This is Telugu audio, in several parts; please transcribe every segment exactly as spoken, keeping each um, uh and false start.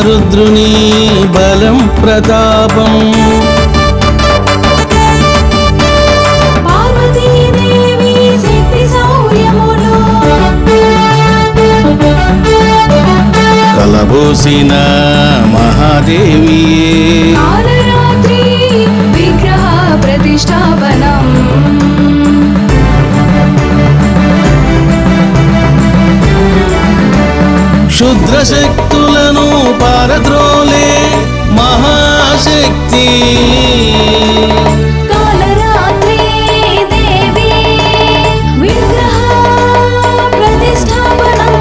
రుద్రుని బలం ప్రతాపం పార్వతీదేవి శక్తి శౌర్యములు కలబోసిన మహాదేవి కాలరాత్రి విగ్రహ ప్రతిష్టాపనం క్షుద్ర శక్తులను పారద్రోలే మహాశక్తి కాలరాత్రి దేవి విగ్రహ ప్రతిష్టాపనం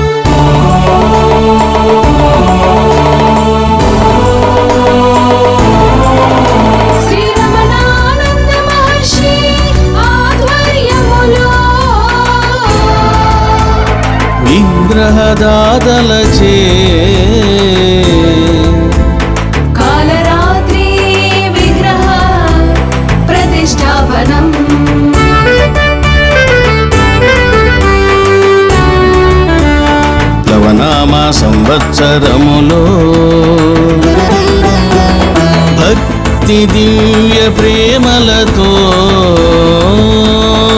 శ్రీరమణానంద మహర్షి ఆధ్వర్యములో విగ్రహదాతలచే కాలరాత్రి విగ్రహ ప్రతిష్టాపనం లవనామ సంవత్సరములో భక్తి దివ్య ప్రేమలతో